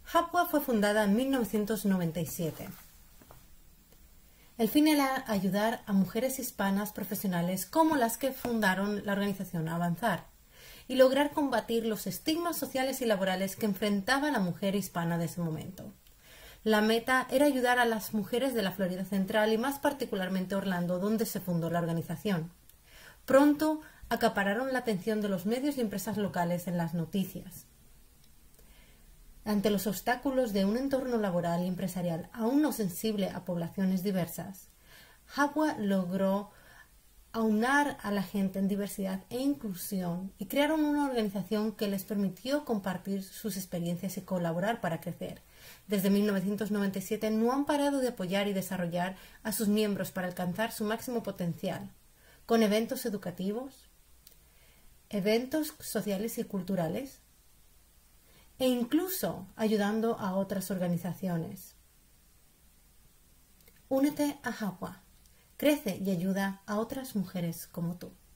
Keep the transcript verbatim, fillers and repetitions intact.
Habwa fue fundada en mil novecientos noventa y siete. El fin era ayudar a mujeres hispanas profesionales como las que fundaron la organización a avanzar y lograr combatir los estigmas sociales y laborales que enfrentaba la mujer hispana de ese momento. La meta era ayudar a las mujeres de la Florida Central y más particularmente Orlando, donde se fundó la organización. Pronto acapararon la atención de los medios y empresas locales en las noticias. Ante los obstáculos de un entorno laboral y empresarial aún no sensible a poblaciones diversas, Habwa logró aunar a la gente en diversidad e inclusión y crearon una organización que les permitió compartir sus experiencias y colaborar para crecer. Desde mil novecientos noventa y siete no han parado de apoyar y desarrollar a sus miembros para alcanzar su máximo potencial, con eventos educativos, eventos sociales y culturales, e incluso ayudando a otras organizaciones. Únete a Habwa, crece y ayuda a otras mujeres como tú.